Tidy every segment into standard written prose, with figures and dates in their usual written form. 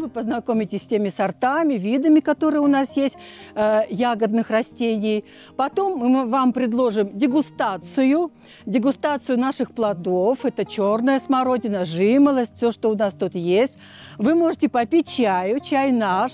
познакомитесь с теми сортами, видами, которые у нас есть, ягодных растений. Потом мы вам предложим дегустацию наших плодов. Это черная смородина, жимолость, все, что у нас тут есть. Вы можете попить чаю, чай наш,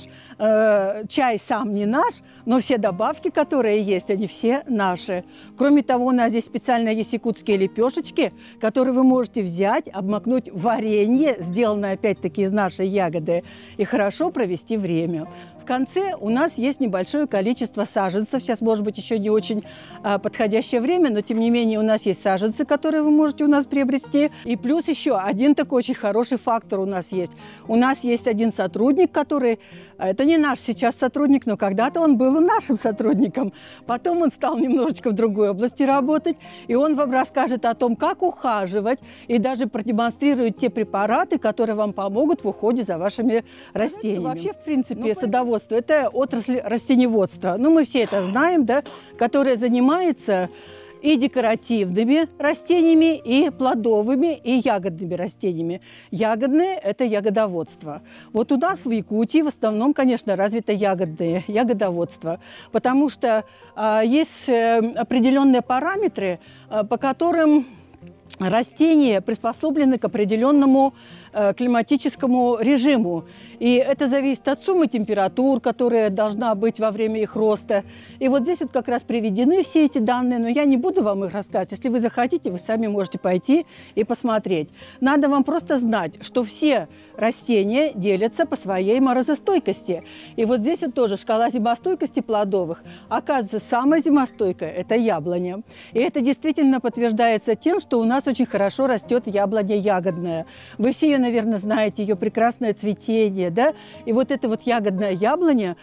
чай сам не наш, но все добавки, которые есть, они все наши. Кроме того, у нас здесь специально есть якутские лепешечки, которые вы можете взять, обмакнуть в варенье, сделанное опять-таки из нашей ягоды, и хорошо провести время. В конце у нас есть небольшое количество саженцев. Сейчас, может быть, еще не очень подходящее время, но, тем не менее, у нас есть саженцы, которые вы можете у нас приобрести. И плюс еще один такой очень хороший фактор у нас есть. У нас есть один сотрудник, который, это не наш сейчас сотрудник, но когда-то он был нашим сотрудником. Потом он стал немножечко в другой области работать, и он вам расскажет о том, как ухаживать, и даже продемонстрирует те препараты, которые вам помогут в уходе за вашими растениями. Вообще, в принципе, садоводство – это отрасль растеневодства. Ну, мы все это знаем, да, которая занимается и декоративными растениями, и плодовыми, и ягодными растениями. Ягодные – это ягодоводство. Вот у нас в Якутии в основном, конечно, развито ягодоводство, потому что есть определенные параметры, по которым растения приспособлены к определенному климатическому режиму. И это зависит от суммы температур, которая должна быть во время их роста. И вот здесь вот как раз приведены все эти данные, но я не буду вам их рассказывать. Если вы захотите, вы сами можете пойти и посмотреть. Надо вам просто знать, что все растения делятся по своей морозостойкости. И вот здесь вот тоже шкала зимостойкости плодовых. Оказывается, самая зимостойкая – это яблоня. И это действительно подтверждается тем, что у нас очень хорошо растет яблоня ягодная. Вы все ее, наверное, знаете, ее прекрасное цветение, да? И вот эта вот ягодная яблоня,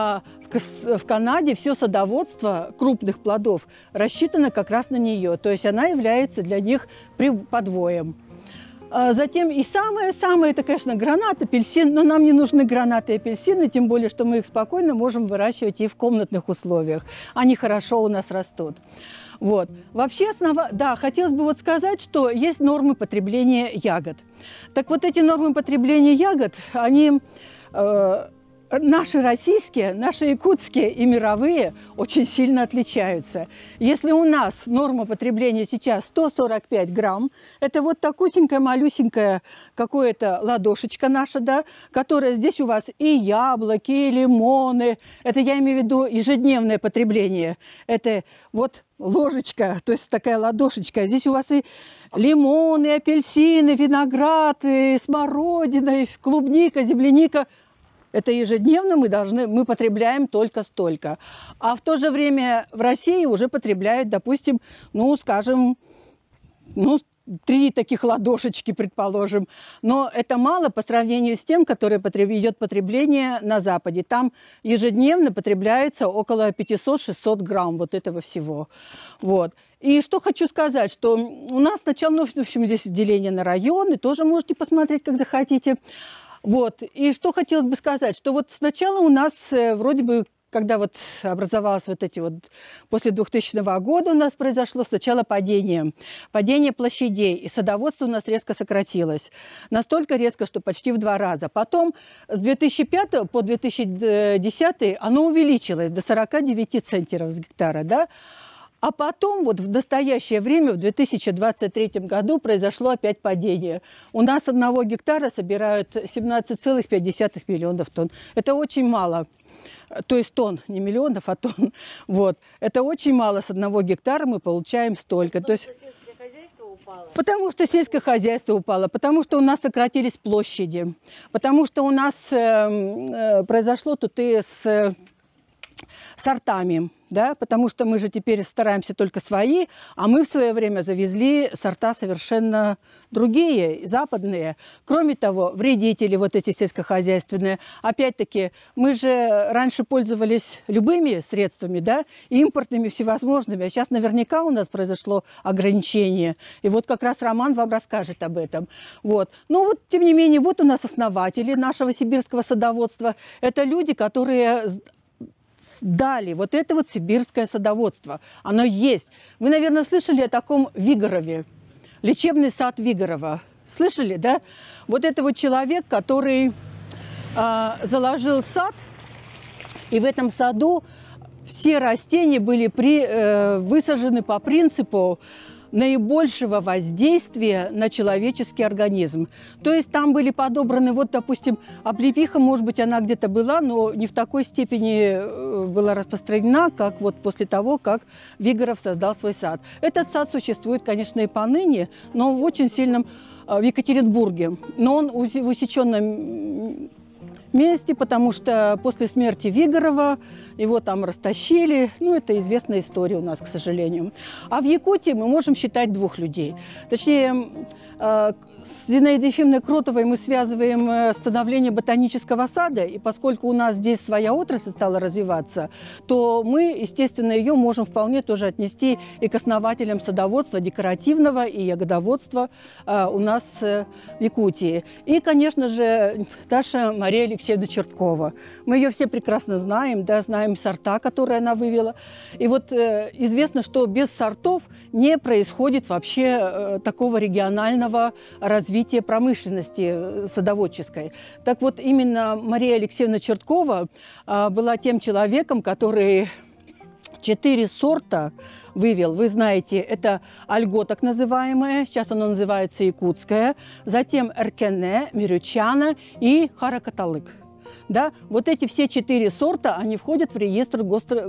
в Канаде все садоводство крупных плодов рассчитано как раз на нее. То есть она является для них подвоем. Затем и самое-самое, это, конечно, гранат, апельсин, но нам не нужны гранаты и апельсины, тем более, что мы их спокойно можем выращивать и в комнатных условиях. Они хорошо у нас растут. Вот. Вообще, да, хотелось бы вот сказать, что есть нормы потребления ягод. Так вот, эти нормы потребления ягод, они наши российские, наши якутские и мировые очень сильно отличаются. Если у нас норма потребления сейчас 145 грамм, это вот такусенькая, малюсенькая какая-то ладошечка наша, да, которая здесь у вас и яблоки, и лимоны, это я имею в виду ежедневное потребление, это вот ложечка, то есть такая ладошечка. Здесь у вас и лимоны, апельсины, виноград, и смородина, и клубника, земляника. Это ежедневно мы потребляем только столько. А в то же время в России уже потребляют, допустим, ну, скажем, 3 таких ладошечки, предположим. Но это мало по сравнению с тем, которое идет потребление на Западе. Там ежедневно потребляется около 500-600 грамм вот этого всего. Вот. И что хочу сказать, что у нас сначала, ну, в общем, здесь деление на районы, тоже можете посмотреть, как захотите. Вот. И что хотелось бы сказать, что вот сначала у нас вроде бы, когда вот образовалось вот эти вот, после 2000 года у нас произошло сначала падение площадей, и садоводство у нас резко сократилось. Настолько резко, что почти в 2 раза. Потом с 2005 по 2010 оно увеличилось до 49 центнеров с гектара, да? А потом, вот в настоящее время, в 2023 году, произошло опять падение. У нас с 1 гектара собирают 17,5 миллионов тонн. Это очень мало. То есть тонн, не миллионов, а тонн. Вот. Это очень мало. С 1 гектара мы получаем столько. То есть, сельское хозяйство упало? Потому что сельское хозяйство упало, потому что у нас сократились площади, потому что у нас произошло тут и с сортами, да, потому что мы же теперь стараемся только свои, а мы в свое время завезли сорта совершенно другие, западные. Кроме того, вредители вот эти сельскохозяйственные, опять-таки, мы же раньше пользовались любыми средствами, да, импортными всевозможными, а сейчас наверняка у нас произошло ограничение. И вот как раз Роман вам расскажет об этом. Вот. Но вот, тем не менее, вот у нас основатели нашего сибирского садоводства. Это люди, которые дали вот это вот сибирское садоводство. Оно есть. Вы, наверное, слышали о таком Вигорове, лечебный сад Вигорова. Слышали, да? Вот это вот человек, который заложил сад, и в этом саду все растения были высажены по принципу наибольшего воздействия на человеческий организм. То есть там были подобраны, вот, допустим, облепиха, может быть, она где-то была, но не в такой степени была распространена, как вот после того, как Вигоров создал свой сад. Этот сад существует, конечно, и поныне, но в очень сильном в Екатеринбурге. Но он в усеченном месте, потому что после смерти Вигорова его там растащили. Ну, это известная история у нас, к сожалению. А в Якутии мы можем считать двух людей. Точнее, с Зинаидой Ефимовной Кротовой мы связываем становление ботанического сада, и поскольку у нас здесь своя отрасль стала развиваться, то мы, естественно, ее можем вполне тоже отнести и к основателям садоводства декоративного и ягодоводства у нас в Якутии. И, конечно же, наша Мария Алексеевна Черткова. Мы ее все прекрасно знаем, да, знаем сорта, которые она вывела. И вот известно, что без сортов не происходит вообще такого регионального развития промышленности садоводческой. Так вот, именно Мария Алексеевна Черткова была тем человеком, который 4 сорта вывел. Вы знаете, это альго, так называемое, сейчас оно называется якутское, затем эркене, мирючана и харакаталык. Да? Вот эти все 4 сорта, они входят в реестр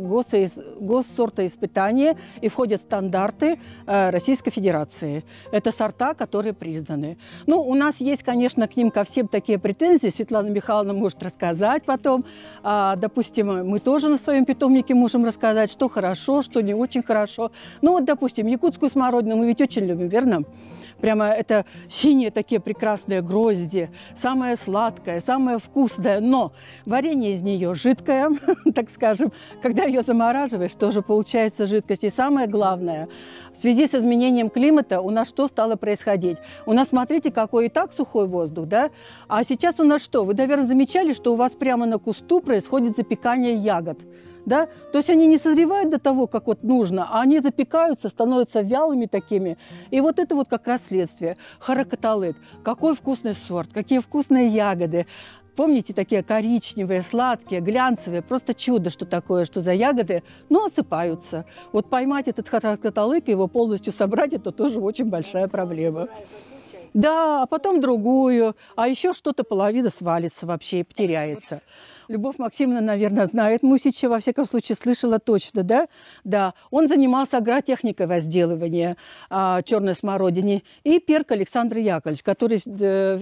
госсортоиспытания и входят в стандарты Российской Федерации. Это сорта, которые признаны. Ну, у нас есть, конечно, к ним ко всем такие претензии. Светлана Михайловна может рассказать потом. Допустим, мы тоже на своем питомнике можем рассказать, что хорошо, что не очень хорошо. Ну, вот, допустим, якутскую смородину мы ведь очень любим, верно? Прямо это синие такие прекрасные грозди, самое сладкое, самое вкусное, но варенье из нее жидкое, так скажем, когда ее замораживаешь, тоже получается жидкость. И самое главное, в связи с изменением климата у нас что стало происходить? У нас, смотрите, какой и так сухой воздух, да? А сейчас у нас что? Вы, наверное, замечали, что у вас прямо на кусту происходит запекание ягод. Да? То есть они не созревают до того, как вот нужно, а они запекаются, становятся вялыми такими. И вот это вот как раз следствие. Харакаталык. Какой вкусный сорт, какие вкусные ягоды. Помните, такие коричневые, сладкие, глянцевые. Просто чудо, что такое, что за ягоды, но осыпаются. Вот поймать этот харакаталык и его полностью собрать, это тоже очень большая проблема. Да, а потом другую, а еще что-то половина свалится вообще и потеряется. Любовь Максимовна, наверное, знает Мусича, во всяком случае, слышала точно, да? Да, он занимался агротехникой возделывания черной смородины. И Перк Александр Яковлевич, который в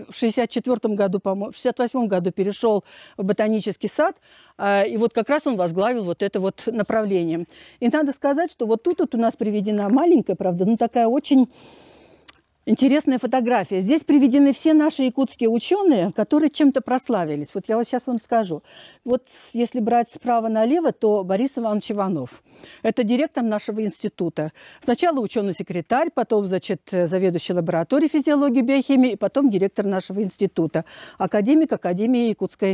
1964 году, в 1968 году перешел в ботанический сад, и вот как раз он возглавил вот это вот направление. И надо сказать, что вот тут вот у нас приведена маленькая, правда, ну такая очень интересная фотография. Здесь приведены все наши якутские ученые, которые чем-то прославились. Вот я вот сейчас вам скажу. Вот если брать справа налево, то Борис Иванович Иванов. Это директор нашего института. Сначала ученый-секретарь, потом, значит, заведующий лабораторией физиологии и биохимии, и потом директор нашего института. Академик Академии Якутской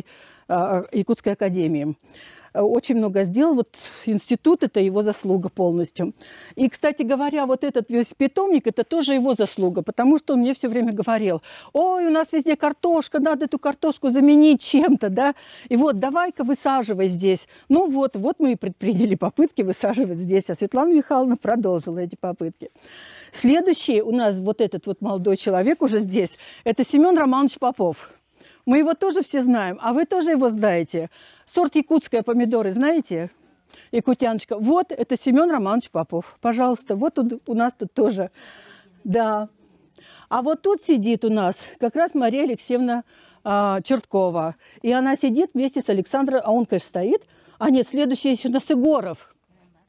академии. Очень много сделал. Вот институт – это его заслуга полностью. И, кстати говоря, вот этот весь питомник – это тоже его заслуга, потому что он мне все время говорил: ой, у нас везде картошка, надо эту картошку заменить чем-то, да, и вот давай-ка высаживай здесь. Ну вот мы и предприняли попытки высаживать здесь, а Светлана Михайловна продолжила эти попытки. Следующий у нас вот этот вот молодой человек уже здесь – это Семен Романович Попов. Мы его тоже все знаем, а вы тоже его знаете. Сорт якутская помидоры, знаете? Якутяночка. Вот это Семен Романович Попов. Пожалуйста, вот у нас тут тоже. Да. А вот тут сидит у нас как раз Мария Алексеевна Черткова. И она сидит вместе с Александром, а он, конечно, стоит. А нет, следующий еще у нас Егоров.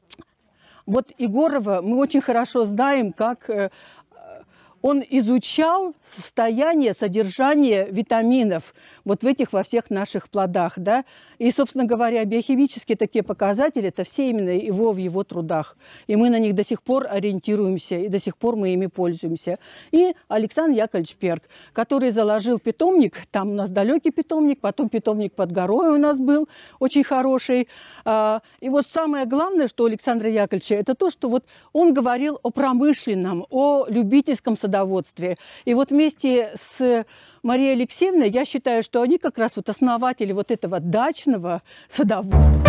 Вот Егорова мы очень хорошо знаем, как он изучал состояние, содержание витаминов вот в этих во всех наших плодах, да. И, собственно говоря, биохимические такие показатели – это все именно в его трудах. И мы на них до сих пор ориентируемся, и до сих пор мы ими пользуемся. И Александр Яковлевич Перк, который заложил питомник, там у нас далекий питомник, потом питомник под горой у нас был, очень хороший. И вот самое главное, что у Александра Яковлевича, это то, что вот он говорил о промышленном, о любительском садоводстве, садоводстве. И вот вместе с Марией Алексеевной я считаю, что они как раз вот основатели вот этого дачного садоводства.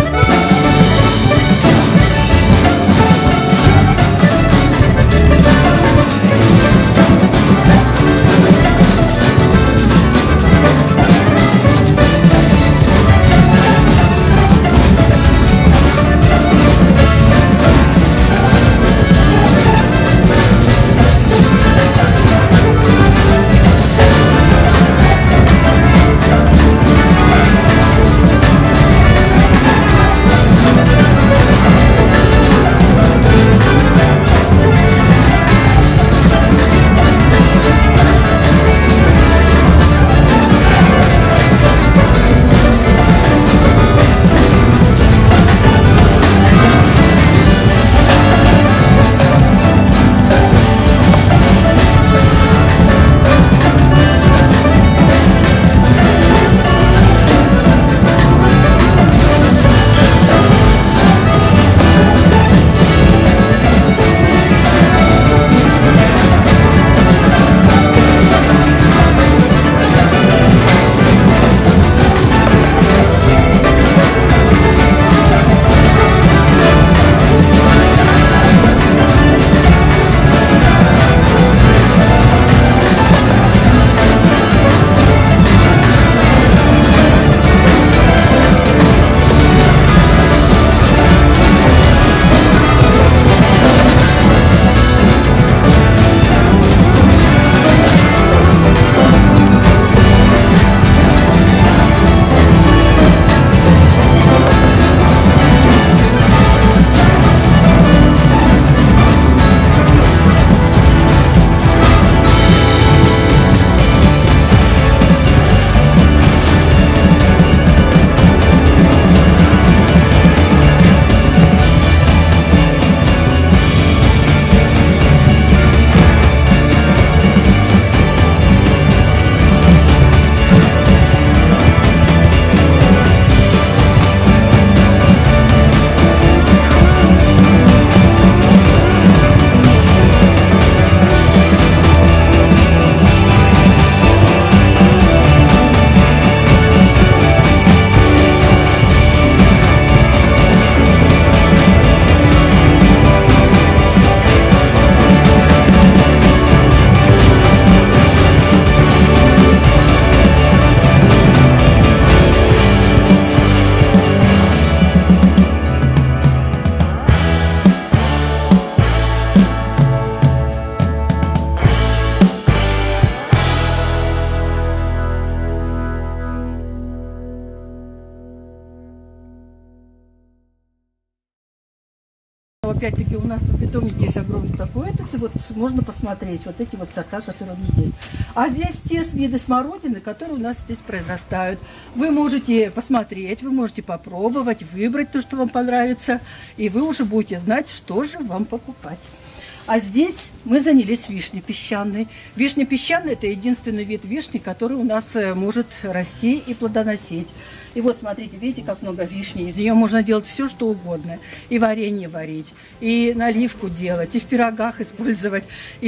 Опять-таки у нас на питомнике есть огромный такой этот, и вот можно посмотреть вот эти вот сорта, которые у меня есть. А здесь те виды смородины, которые у нас здесь произрастают. Вы можете посмотреть, вы можете попробовать, выбрать то, что вам понравится, и вы уже будете знать, что же вам покупать. А здесь мы занялись вишней песчаной. Вишня песчаная – это единственный вид вишни, который у нас может расти и плодоносить. И вот смотрите, видите, как много вишни. Из нее можно делать все, что угодно. И варенье варить, и наливку делать, и в пирогах использовать,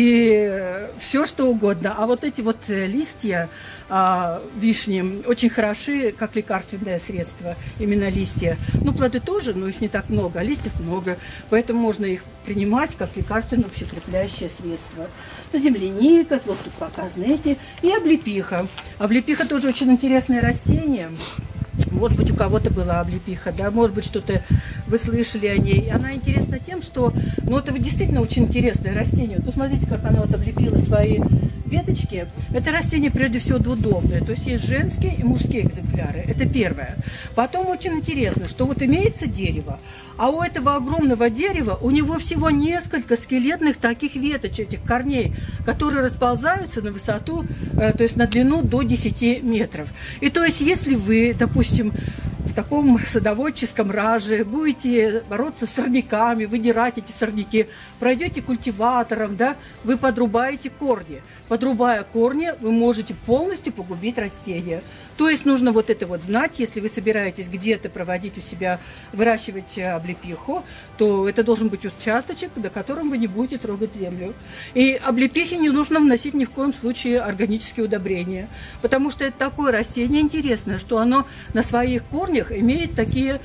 и все, что угодно. А вот эти вот листья вишни очень хороши, как лекарственное средство, именно листья. Ну, плоды тоже, но их не так много, а листьев много. Поэтому можно их принимать как лекарственное общекрепляющее средство. Земляника, вот тут показаны эти, и облепиха. Облепиха тоже очень интересное растение. Может быть, у кого-то была облепиха, да, может быть, что-то вы слышали о ней. Она интересна тем, что, ну, это действительно очень интересное растение. Вот посмотрите, как она вот облепила свои веточки. Это растение, прежде всего, двудомное. То есть есть женские и мужские экземпляры. Это первое. Потом очень интересно, что вот имеется дерево, а у этого огромного дерева у него всего несколько скелетных таких веточек, этих корней, которые расползаются на высоту, то есть на длину до 10 метров. И то есть, если вы, допустим, в таком садоводческом раже, будете бороться с сорняками, выдирать эти сорняки, пройдете культиватором, да, вы подрубаете корни. Подрубая корни, вы можете полностью погубить растения. То есть нужно вот это вот знать, если вы собираетесь где-то проводить у себя, выращивать облепиху, то это должен быть участочек, до которого вы не будете трогать землю. И облепихе не нужно вносить ни в коем случае органические удобрения, потому что это такое растение интересное, что оно на своих корнях имеет такие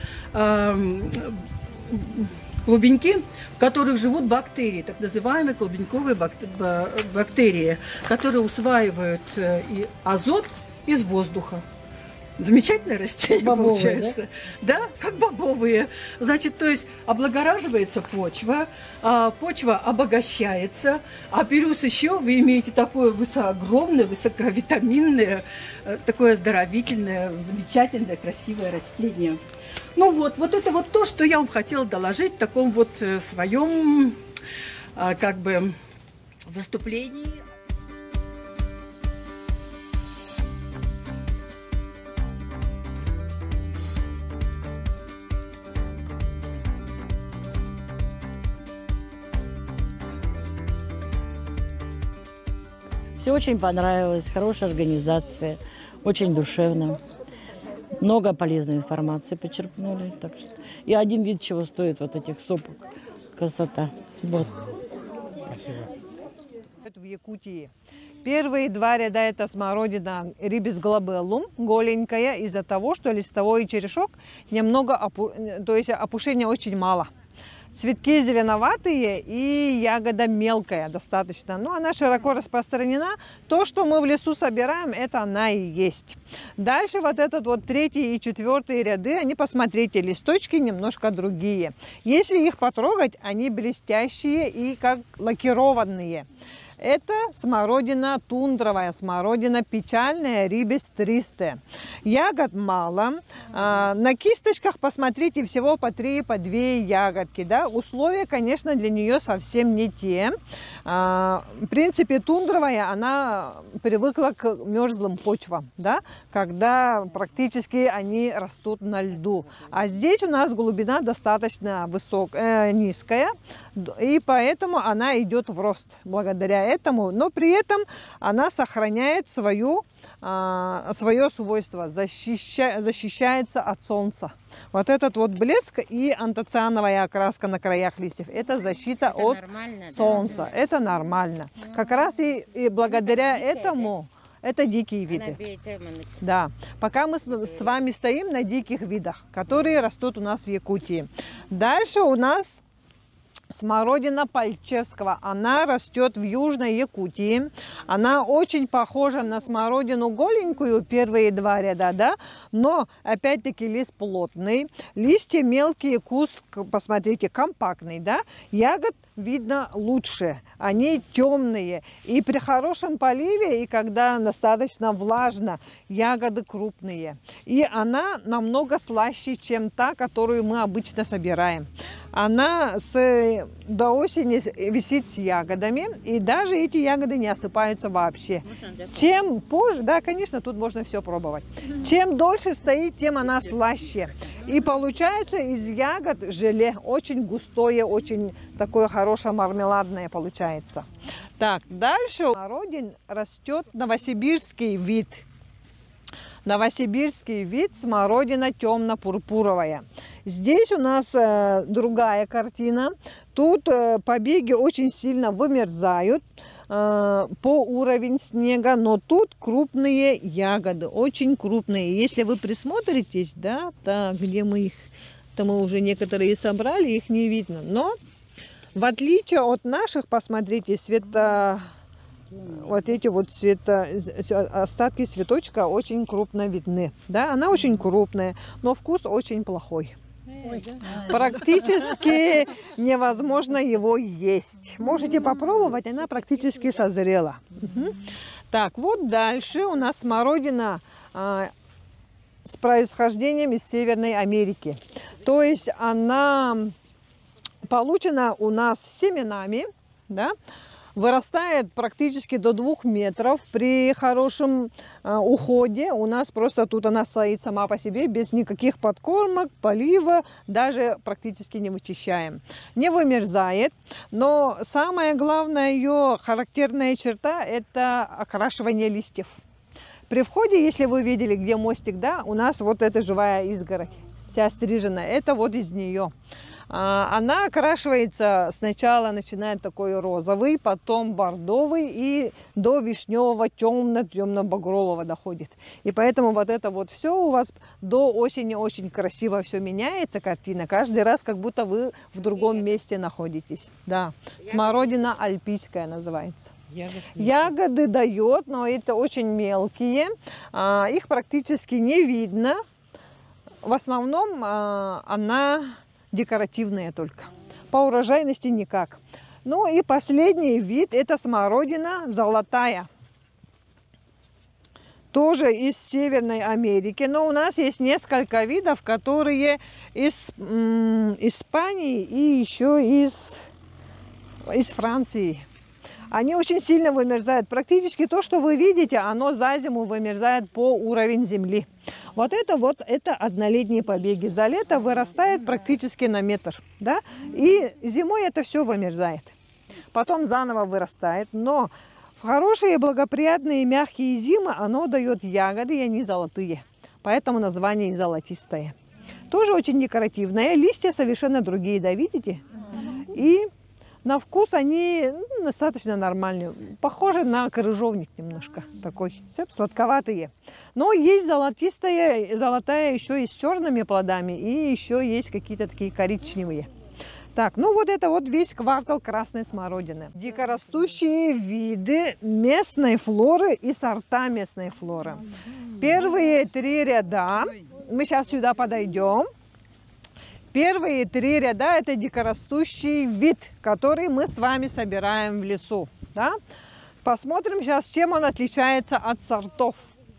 клубеньки, в которых живут бактерии, так называемые клубеньковые бактерии, которые усваивают и азот из воздуха. Замечательное растение бобовые, получается. Да? Как бобовые. Значит, то есть облагораживается почва, почва обогащается, а плюс еще вы имеете такое огромное, высоковитаминное, такое оздоровительное, замечательное, красивое растение. Ну вот это вот то, что я вам хотела доложить в таком вот своем, как бы, выступлении. Все очень понравилось, хорошая организация, очень душевно. Много полезной информации почерпнули. Так что... И один вид чего стоит вот этих сопок. Красота. Вот. Спасибо. В Якутии. Первые два ряда – это смородина рибис глобеллум, голенькая, из-за того, что листовой черешок немного, то есть опушения очень мало. Цветки зеленоватые и ягода мелкая достаточно. Но она широко распространена. То, что мы в лесу собираем, это она и есть. Дальше вот этот вот третий и четвертый ряды, они, посмотрите, листочки немножко другие. Если их потрогать, они блестящие и как лакированные. Это смородина тундровая, смородина печальная, рибис тристая. Ягод мало. На кисточках, посмотрите, всего по 3, по 2 ягодки. Да? Условия, конечно, для нее совсем не те. В принципе, тундровая, она привыкла к мерзлым почвам, да? Когда практически они растут на льду. А здесь у нас глубина достаточно низкая, и поэтому она идет в рост благодаря этому, но при этом она сохраняет свое свойство, защищается от солнца. Вот этот вот блеск и антоциановая окраска на краях листьев – это защита от солнца. Да? Это нормально. Как раз и благодаря этому это дикие виды. Да. Пока мы с вами стоим на диких видах, которые растут у нас в Якутии. Дальше у нас смородина Пальчевского. Она растет в Южной Якутии. Она очень похожа на смородину голенькую, первые 2 ряда, да? Но, опять-таки, лист плотный. Листья мелкие, куст, посмотрите, компактный, да? Ягод видно лучше. Они темные. И при хорошем поливе, и когда достаточно влажно, ягоды крупные. И она намного слаще, чем та, которую мы обычно собираем. Она до осени висит с ягодами, и даже эти ягоды не осыпаются вообще. Чем позже, да, конечно, тут можно все пробовать. Чем дольше стоит, тем она слаще. И получается из ягод желе очень густое, очень такое хорошее мармеладное получается. Так, дальше смородин растет новосибирский вид. Новосибирский вид смородина темно-пурпуровая. Здесь у нас другая картина. Тут побеги очень сильно вымерзают по уровень снега, но тут крупные ягоды, очень крупные. Если вы присмотритесь, да, так, где мы их, то мы уже некоторые собрали, их не видно. Но в отличие от наших, посмотрите, вот эти вот остатки цветочка очень крупно видны. Да, она очень крупная, но вкус очень плохой. Практически невозможно его есть. Можете попробовать, она практически созрела. Так, вот дальше у нас смородина с происхождением из Северной Америки. То есть она получена у нас семенами, да? Вырастает практически до 2 метров. При хорошем уходе у нас просто тут она стоит сама по себе, без никаких подкормок, полива, даже практически не вычищаем. Не вымерзает, но самая главная ее характерная черта – это окрашивание листьев. При входе, если вы видели, где мостик, да, у нас вот эта живая изгородь, вся стриженная, это вот из нее. Она окрашивается, сначала начинает такой розовый, потом бордовый и до вишневого, темно-багрового доходит. И поэтому вот это вот все у вас до осени очень красиво все меняется, картина. Каждый раз как будто вы в другом месте находитесь. Да, смородина альпийская называется. Ягоды дает, но это очень мелкие, их практически не видно. В основном она декоративная только, по урожайности никак. Ну и последний вид – это смородина золотая. Тоже из Северной Америки, но у нас есть несколько видов, которые из Испании и еще из Франции. Они очень сильно вымерзают. Практически то, что вы видите, оно за зиму вымерзает по уровню земли. Вот это однолетние побеги. За лето вырастает практически на метр. Да? И зимой это все вымерзает. Потом заново вырастает. Но в хорошие, благоприятные, мягкие зимы оно дает ягоды, и они золотые. Поэтому название золотистое. Тоже очень декоративное. Листья совершенно другие, да, видите? И на вкус они достаточно нормальные. Похожи на крыжовник немножко. Такой, сладковатые. Но есть золотая еще и с черными плодами. И еще есть какие-то такие коричневые. Так, ну вот это вот весь квартал красной смородины. Дикорастущие виды местной флоры и сорта местной флоры. Первые 3 ряда. Мы сейчас сюда подойдем. Первые 3 ряда – это дикорастущий вид, который мы с вами собираем в лесу. Да? Посмотрим сейчас, чем он отличается от сортов.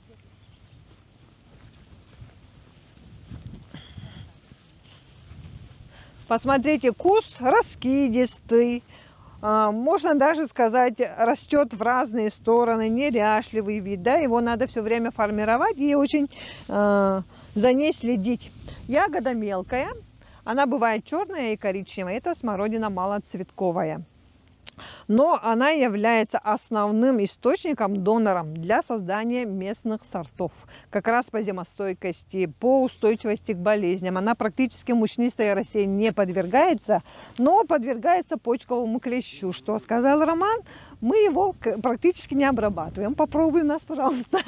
Посмотрите, куст раскидистый. Можно даже сказать, растет в разные стороны, неряшливый вид. Да? Его надо все время формировать и очень за ней следить. Ягода мелкая. Она бывает черная и коричневая. Это смородина малоцветковая. Но она является основным источником, донором для создания местных сортов. Как раз по зимостойкости, по устойчивости к болезням. Она практически мучнистой росе не подвергается, но подвергается почковому клещу. Что сказал Роман? Мы его практически не обрабатываем. Попробуй нас, пожалуйста.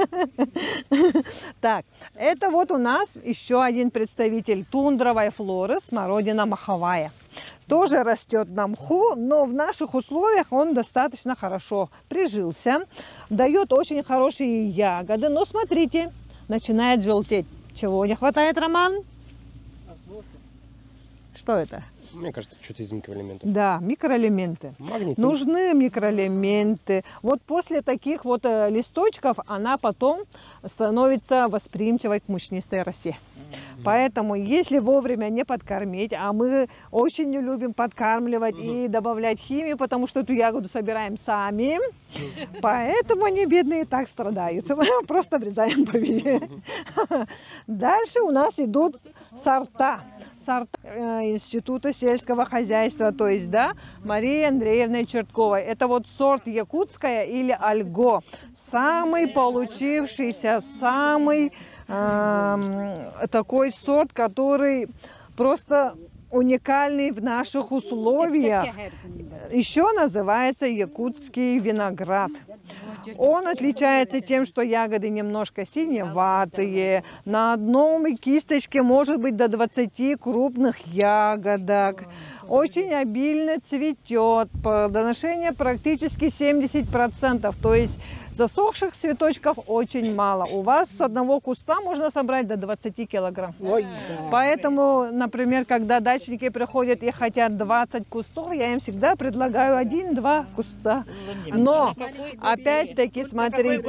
Так, это вот у нас еще один представитель тундровой флоры, смородина маховая. Тоже растет на мху, но в наших условиях он достаточно хорошо прижился. Дает очень хорошие ягоды, но смотрите, начинает желтеть. Чего не хватает, Роман? Азота. Что это? Мне кажется, что-то из микроэлементов. Да, микроэлементы. Магний, цинк. Нужны микроэлементы. Вот после таких вот листочков она потом становится восприимчивой к мучнистой росе. Поэтому, если вовремя не подкормить, а мы очень не любим подкармливать и добавлять химию, потому что эту ягоду собираем сами, поэтому они, бедные, так страдают. Просто обрезаем по виде. Дальше у нас идут сорта. Института сельского хозяйства, то есть, да, Марии Андреевны Чертковой. Это вот сорт якутская или альго. Самый получившийся, самый такой сорт, который просто уникальный в наших условиях. Еще называется якутский виноград. Он отличается тем, что ягоды немножко синеватые. На одной кисточке может быть до 20 крупных ягодок. Очень обильно цветет. Плодоношение практически 70%. То есть засохших цветочков очень мало. У вас с одного куста можно собрать до 20 килограмм. Ой, да. Поэтому, например, когда дачники приходят и хотят 20 кустов, я им всегда предлагаю 1-2 куста. Но, опять-таки, смотрите,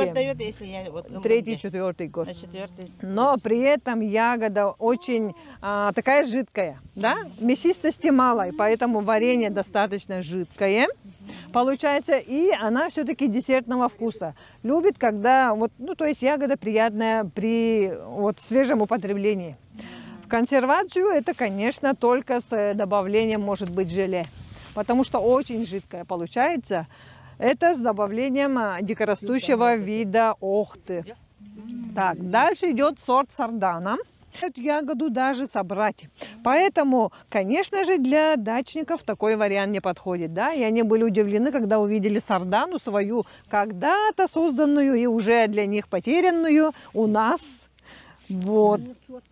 3-4 год. Но при этом ягода очень такая жидкая, да? Мясистости мало, и поэтому варенье достаточно жидкое. Получается, и она все-таки десертного вкуса. Любит, когда, вот, ну, то есть ягода приятная при вот, свежем употреблении. В консервацию это, конечно, только с добавлением, может быть, желе, потому что очень жидкая получается. Это с добавлением дикорастущего вида охты. Так, дальше идет сорт сардана. Эту ягоду даже собрать. Поэтому, конечно же, для дачников такой вариант не подходит. Да? И они были удивлены, когда увидели сардану свою, когда-то созданную и уже для них потерянную у нас. Вот.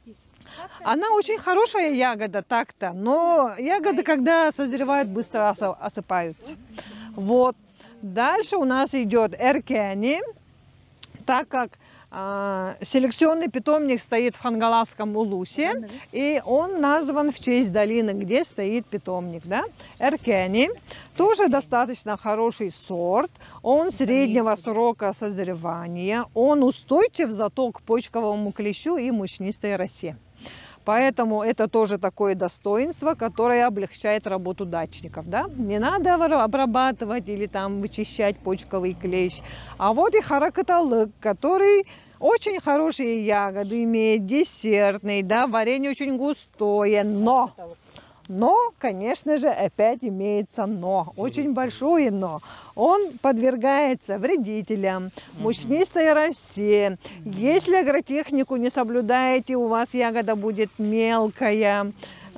Она очень хорошая ягода так-то, но ягоды, когда созревают, быстро осыпаются. Вот. Дальше у нас идет эркени, так как селекционный питомник стоит в Хангаласском улусе, и он назван в честь долины, где стоит питомник. Да? Эркени тоже достаточно хороший сорт, он среднего срока созревания, он устойчив зато к почковому клещу и мучнистой росе. Поэтому это тоже такое достоинство, которое облегчает работу дачников. Да? Не надо обрабатывать или там вычищать почковый клещ. А вот и харакаталык, который очень хорошие ягоды имеет, десертный, да, варенье очень густое, но, конечно же, опять имеется но, очень большое но. Он подвергается вредителям, мучнистой росе. Если агротехнику не соблюдаете, у вас ягода будет мелкая.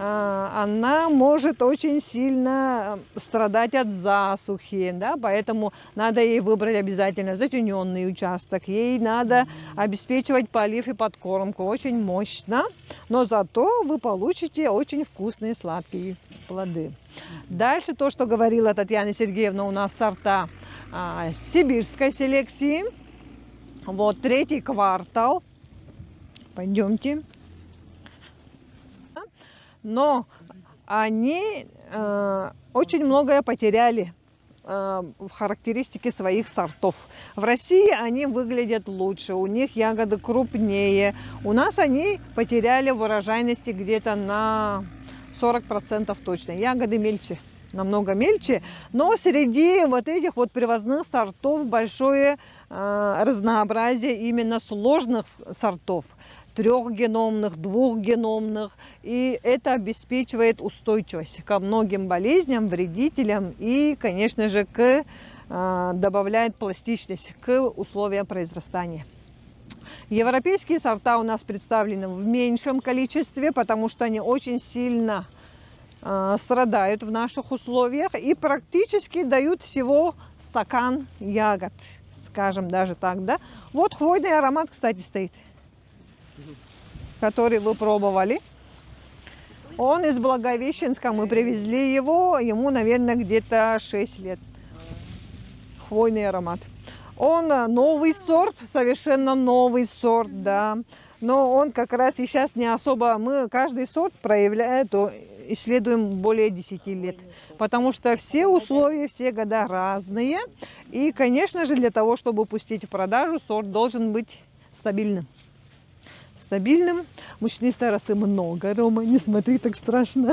Она может очень сильно страдать от засухи, да? Поэтому надо ей выбрать обязательно затененный участок. Ей надо обеспечивать полив и подкормку очень мощно, но зато вы получите очень вкусные сладкие плоды. Дальше то, что говорила Татьяна Сергеевна, у нас сорта сибирской селекции. Вот 3-й квартал. Пойдемте. Но они очень многое потеряли в характеристике своих сортов. В России они выглядят лучше, у них ягоды крупнее. У нас они потеряли в урожайности где-то на 40% точно. Ягоды мельче, намного мельче. Но среди вот этих вот привозных сортов большое разнообразие именно сложных сортов. 3-геномных, 2-геномных, и это обеспечивает устойчивость ко многим болезням, вредителям и, конечно же, добавляет пластичность к условиям произрастания. Европейские сорта у нас представлены в меньшем количестве, потому что они очень сильно страдают в наших условиях и практически дают всего стакан ягод, скажем даже так, да. Вот хвойный аромат, кстати, стоит, который вы пробовали. Он из Благовещенска, мы привезли его, ему, наверное, где-то 6 лет. Хвойный аромат. Он новый сорт, совершенно новый сорт, да. Но он как раз и сейчас не особо, мы каждый сорт исследуем более 10 лет. Потому что все условия, все года разные. И, конечно же, для того, чтобы пустить в продажу, сорт должен быть стабильным. Мучнистой росы много, Рома, не смотри, так страшно.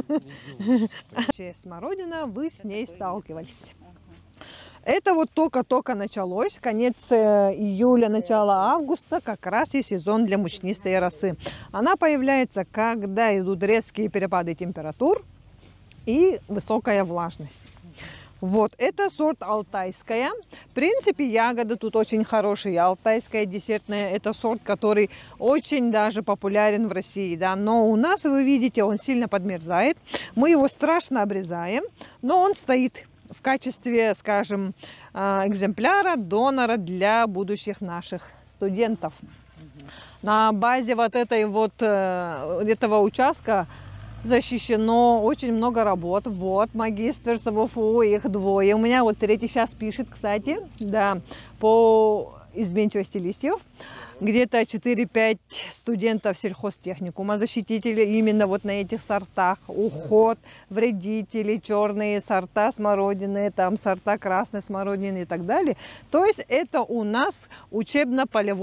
Смородина, вы с ней сталкивались. Это вот только-только началось, конец июля, начало августа, как раз и сезон для мучнистой росы. Она появляется, когда идут резкие перепады температур и высокая влажность. Вот, это сорт алтайская. В принципе, ягоды тут очень хорошие. Алтайская десертная, это сорт, который очень даже популярен в России. Да? Но у нас, вы видите, он сильно подмерзает. Мы его страшно обрезаем, но он стоит в качестве, скажем, экземпляра, донора для будущих наших студентов. На базе вот этого участка защищено очень много работ. Вот магистр с ВФУ, их 2. У меня вот 3-й сейчас пишет, кстати, да, по изменчивости листьев. Где-то 4-5 студентов сельхозтехникума, защитители именно вот на этих сортах. Уход, вредители, черные сорта смородины, там сорта красной смородины и так далее. То есть это у нас учебно-полевой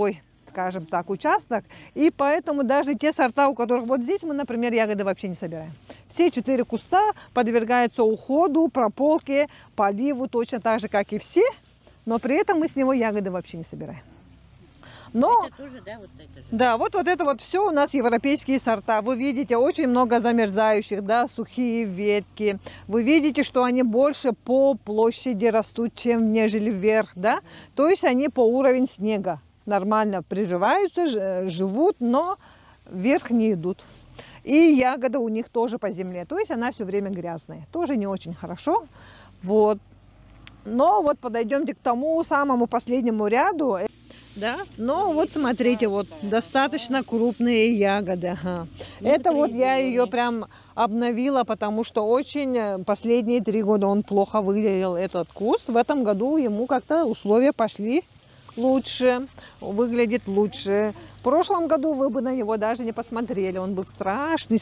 скажем так, участок. И поэтому даже те сорта, у которых вот здесь мы, например, ягоды вообще не собираем. Все 4 куста подвергаются уходу, прополке, поливу, точно так же, как и все. Но при этом мы с него ягоды вообще не собираем. Но, Это тоже, да, вот это же. да, вот это вот все у нас европейские сорта. Вы видите, очень много замерзающих, да, сухие ветки. Вы видите, что они больше по площади растут, чем нежели вверх, да. То есть они по уровень снега нормально приживаются, живут, но вверх не идут. И ягода у них тоже по земле. То есть она все время грязная. Тоже не очень хорошо. Вот. Но вот подойдемте к тому самому последнему ряду. Да, но вот смотрите, вот достаточно крупные ягоды. Ага. Это вот я ее прям обновила, потому что очень последние 3 года он плохо выглядел, этот куст. В этом году ему как-то условия пошли лучше, выглядит лучше. В прошлом году вы бы на него даже не посмотрели, он был страшный.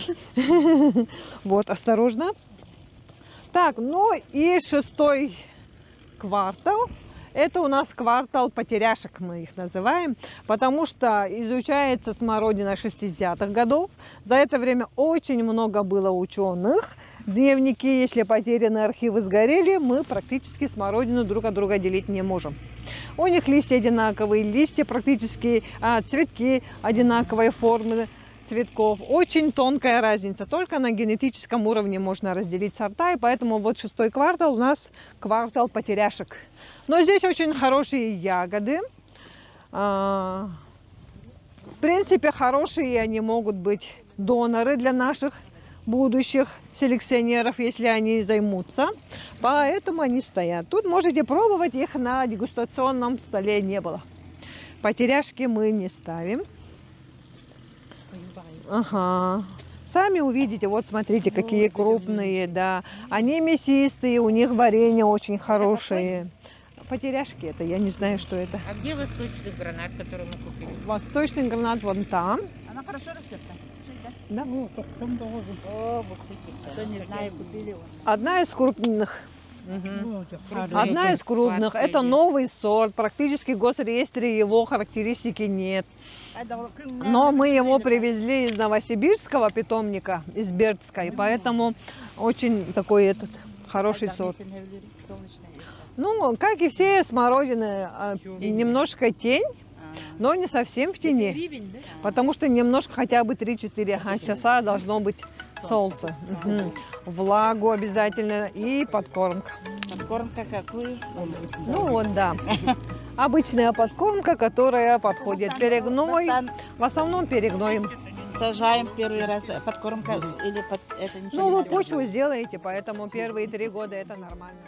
Вот, осторожно. Так, ну и 6-й квартал. Это у нас квартал потеряшек, мы их называем, потому что изучается смородина 60-х годов. За это время очень много было ученых. Дневники, если потеряны архивы сгорели, мы практически смородину друг от друга делить не можем. У них листья одинаковые, листья практически, цветки одинаковой формы цветков. Очень тонкая разница. Только на генетическом уровне можно разделить сорта. И поэтому вот 6-й квартал у нас квартал потеряшек. Но здесь очень хорошие ягоды. В принципе, хорошие они могут быть доноры для наших будущих селекционеров, если они займутся. Поэтому они стоят. Тут можете пробовать, их на дегустационном столе не было. Потеряшки мы не ставим. Ага. Сами увидите, вот смотрите, какие крупные, да. Они мясистые, у них варенье очень хорошее. Потеряшки это, я не знаю, что это. А где восточный гранат, который мы купили? Восточный гранат вон там. Она хорошо растет, Да. Ну, потом должен. О, вот кто не знает, купили его. Одна из крупных. Одна из крупных. Это новый сорт. Практически в госреестре его характеристики нет. Но мы его привезли из новосибирского питомника, из Бердска. И поэтому очень такой хороший сорт. Ну, как и все смородины, немножко тень, но не совсем в тени. Потому что немножко, хотя бы 3-4 часа должно быть солнце. Влагу обязательно и подкормка. Подкормка какую? Ну вот, да. Обычная подкормка, которая подходит. Перегной, в основном перегноем. Сажаем первый раз подкормка или это ничего? Ну, вы почву сделаете, поэтому первые 3 года это нормально.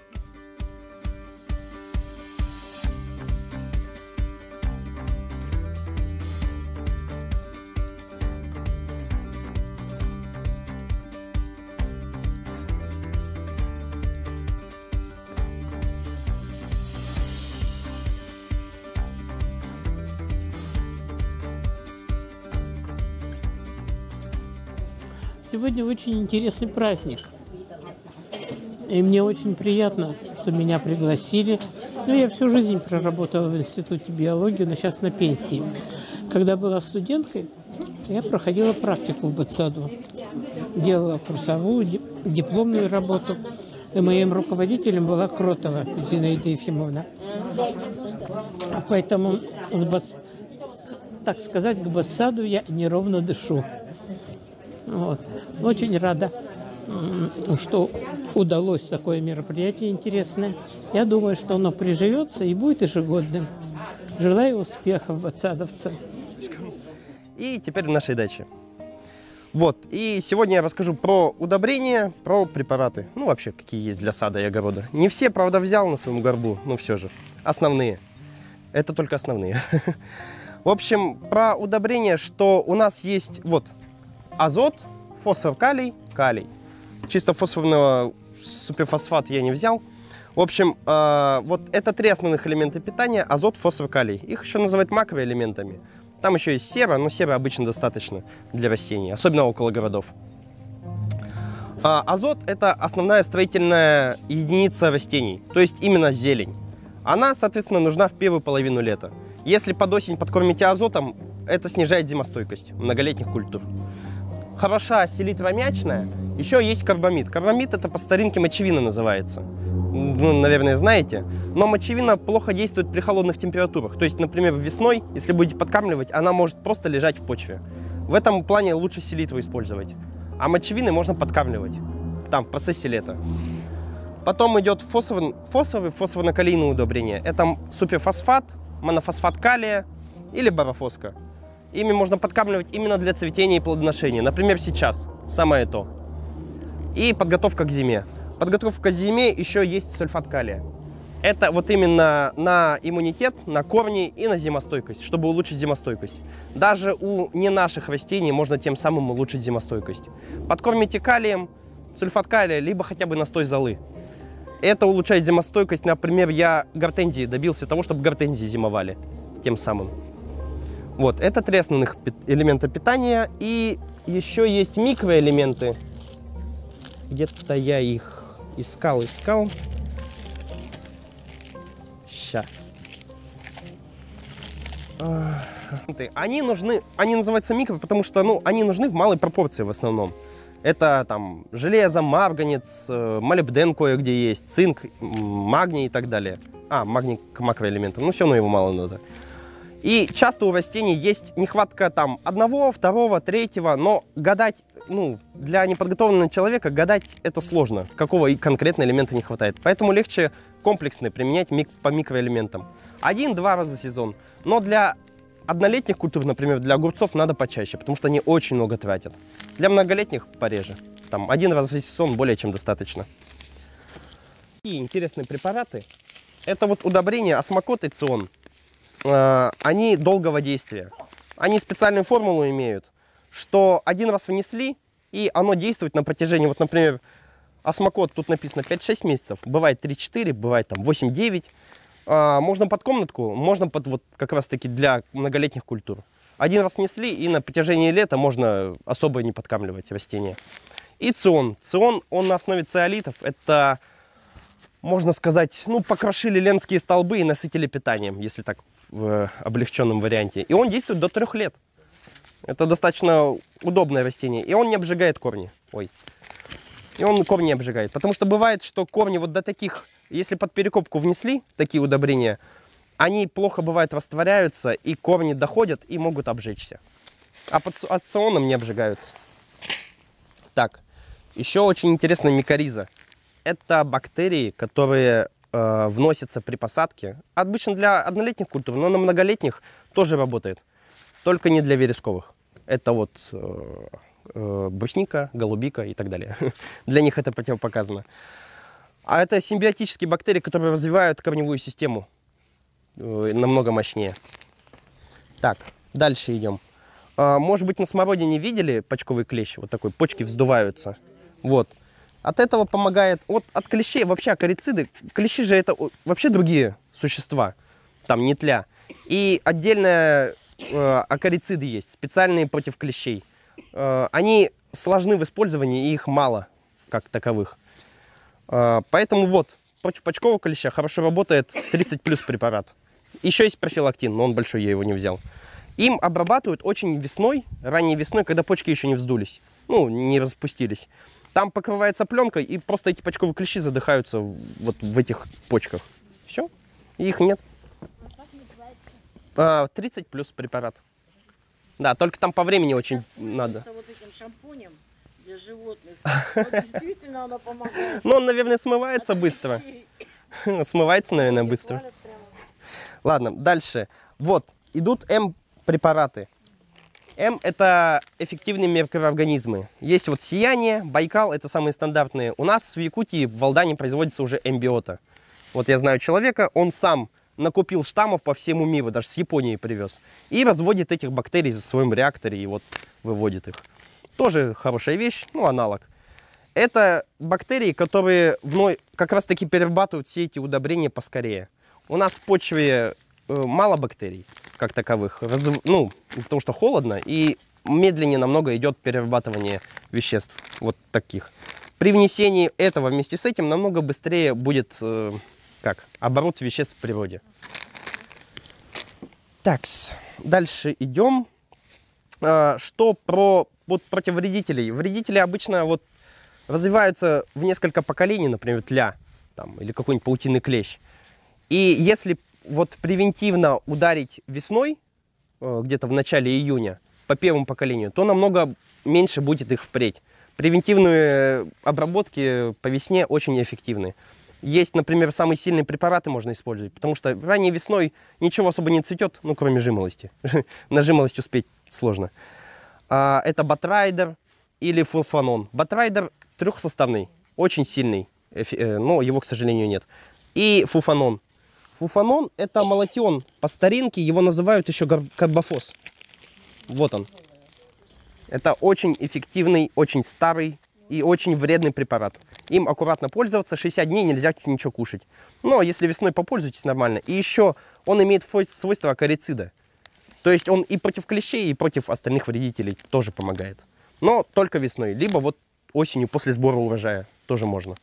Сегодня очень интересный праздник. И мне очень приятно, что меня пригласили. Ну, я всю жизнь проработала в Институте биологии, но сейчас на пенсии. Когда была студенткой, я проходила практику в ботсаду. Делала курсовую, дипломную работу. И моим руководителем была Кротова Зинаида Ефимовна. Поэтому, так сказать, к ботсаду я неровно дышу. Вот. Очень рада, что удалось такое мероприятие интересное. Я думаю, что оно приживется и будет ежегодным. Желаю успехов ботсадовцам. И теперь в нашей даче. Вот, и сегодня я расскажу про удобрения, про препараты. Ну, вообще, какие есть для сада и огорода. Не все, правда, взял на своем горбу, но все же. Основные. Это только основные. В общем, про удобрения, что у нас есть, вот, азот, фосфор, калий, калий. Чисто фосфорного суперфосфат я не взял. В общем, вот это 3 основных элемента питания: азот, фосфор, калий. Их еще называют макроэлементами. Там еще есть сера, но серы обычно достаточно для растений, особенно около городов. Азот – это основная строительная единица растений, то есть именно зелень. Она, соответственно, нужна в первую половину лета. Если под осень подкормите азотом, это снижает зимостойкость многолетних культур. Хороша селитра мячная. Еще есть карбамид. Карбамид это по старинке мочевина называется. Вы, наверное, знаете. Но мочевина плохо действует при холодных температурах. То есть, например, весной, если будете подкармливать, она может просто лежать в почве. В этом плане лучше селитру использовать. А мочевины можно подкармливать там в процессе лета. Потом идет фосфорно-калийное удобрение. Это суперфосфат, монофосфат калия или барофоска. Ими можно подкармливать именно для цветения и плодоношения. Например, сейчас самое то. И подготовка к зиме. Подготовка к зиме еще есть сульфат калия. Это вот именно на иммунитет, на корни и на зимостойкость, чтобы улучшить зимостойкость. Даже у не наших растений можно тем самым улучшить зимостойкость. Подкормите калием, сульфат калия, либо хотя бы настой золы. Это улучшает зимостойкость. Например, я гортензии добился того, чтобы гортензии зимовали тем самым. Вот, это 3 основных элемента питания. И еще есть микроэлементы. Где-то я их искал. Сейчас. Они называются микро, потому что они нужны в малой пропорции в основном. Это там железо, марганец, молибден кое-где есть, цинк, магний и так далее. Магний к макроэлементам, все равно его мало надо. И часто у растений есть нехватка там 1, 2, 3, но гадать, для неподготовленного человека гадать это сложно, какого и конкретно элемента не хватает. Поэтому легче комплексные применять по микроэлементам. 1-2 раза в сезон. Но для однолетних культур, например, для огурцов надо почаще, потому что они очень много тратят. Для многолетних пореже. Там 1 раз в сезон более чем достаточно. И интересные препараты. Это вот удобрения осмокот и цион. Они долгого действия. Они специальную формулу имеют, что 1 раз внесли, и оно действует на протяжении, вот, например, осмокот, тут написано 5-6 месяцев, бывает 3-4, бывает там 8-9. Можно под комнатку, можно под вот как раз таки для многолетних культур. 1 раз внесли, и на протяжении лета можно особо не подкармливать растения. И цион. Цион, он на основе циолитов, это, можно сказать, покрошили ленские столбы и насытили питанием, если так в облегченном варианте. И он действует до 3 лет. Это достаточно удобное растение. И он не обжигает корни. И он корни не обжигает. Потому что бывает, что корни вот до таких, если под перекопку внесли такие удобрения, они плохо бывает растворяются, и корни доходят и могут обжечься. А под ционом не обжигаются. Так, еще очень интересная микориза. Это бактерии, которые вносятся при посадке. Обычно для однолетних культур, но на многолетних тоже работает. Только не для вересковых. Это вот брусника, голубика и так далее. Для них это противопоказано. А это симбиотические бактерии, которые развивают корневую систему намного мощнее. Так, дальше идем. Может быть, на смородине видели почковый клещ? Вот такой, почки вздуваются. Вот. От этого помогает, от клещей, вообще акарициды, клещи же это вообще другие существа, там не тля. И отдельные акарициды есть, специальные против клещей. Они сложны в использовании, и их мало, как таковых. Поэтому вот, против почкового клеща хорошо работает 30+ препарат. Еще есть профилактин, но он большой, я его не взял. Им обрабатывают очень весной, ранней весной, когда почки еще не вздулись, не распустились. Там покрывается пленкой, и просто эти почковые клещи задыхаются вот в этих почках. Все, и их нет. 30+ препарат. Да, только там по времени очень надо. Вот этим шампунем для животных. Действительно оно помогает. Он, наверное, смывается быстро. Смывается, наверное, быстро. Ладно, дальше. Вот, идут М-препараты. М – это эффективные микроорганизмы. Есть вот сияние, Байкал – это самые стандартные. У нас в Якутии, в Валдане производится уже М-биота. Вот я знаю человека, он сам накупил штаммов по всему миру, даже с Японии привез. И разводит этих бактерий в своем реакторе и вот выводит их. Тоже хорошая вещь, аналог. Это бактерии, которые как раз таки перерабатывают все эти удобрения поскорее. У нас в почве мало бактерий, как таковых, из-за того, что холодно, и медленнее намного идет перерабатывание веществ, вот таких. При внесении этого вместе с этим намного быстрее будет оборот веществ в природе. Так, дальше идем. Что против вредителей? Вредители обычно вот развиваются в несколько поколений, например, тля там, или какой-нибудь паутинный клещ. И если вот превентивно ударить весной, где-то в начале июня, по первому поколению, то намного меньше будет их впредь. Превентивные обработки по весне очень эффективны. Есть, например, самые сильные препараты можно использовать, потому что ранней весной ничего особо не цветет, ну, кроме жимолости. На жимолость успеть сложно. Это Батрайдер или Фурфанон. Батрайдер трехсоставный, очень сильный, но его, к сожалению, нет. И Фуфанон. Фуфанон — это молотион по старинке, его называют еще карбофос. Вот он. Это очень эффективный, очень старый и очень вредный препарат. Им аккуратно пользоваться, 60 дней нельзя ничего кушать. Но если весной попользуйтесь нормально. И еще он имеет свойство акарицида. То есть он и против клещей, и против остальных вредителей тоже помогает. Но только весной, либо вот осенью после сбора урожая тоже можно.